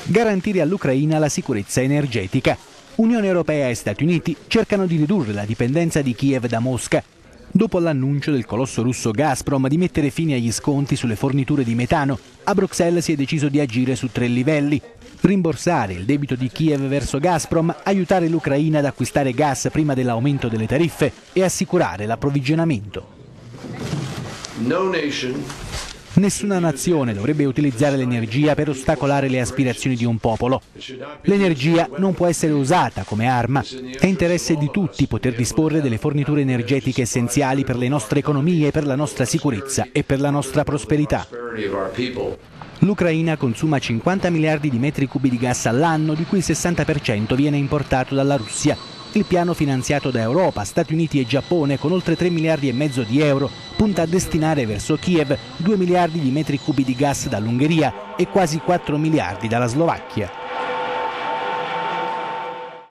Garantire all'Ucraina la sicurezza energetica. Unione Europea e Stati Uniti cercano di ridurre la dipendenza di Kiev da Mosca. Dopo l'annuncio del colosso russo Gazprom di mettere fine agli sconti sulle forniture di metano, a Bruxelles si è deciso di agire su 3 livelli. Rimborsare il debito di Kiev verso Gazprom, aiutare l'Ucraina ad acquistare gas prima dell'aumento delle tariffe e assicurare l'approvvigionamento. Nessuna nazione dovrebbe utilizzare l'energia per ostacolare le aspirazioni di un popolo. L'energia non può essere usata come arma. È interesse di tutti poter disporre delle forniture energetiche essenziali per le nostre economie, per la nostra sicurezza e per la nostra prosperità. L'Ucraina consuma 50 miliardi di metri cubi di gas all'anno, di cui il 60% viene importato dalla Russia. Il piano finanziato da Europa, Stati Uniti e Giappone, con oltre 3 miliardi e mezzo di euro, punta a destinare verso Kiev 2 miliardi di metri cubi di gas dall'Ungheria e quasi 4 miliardi dalla Slovacchia.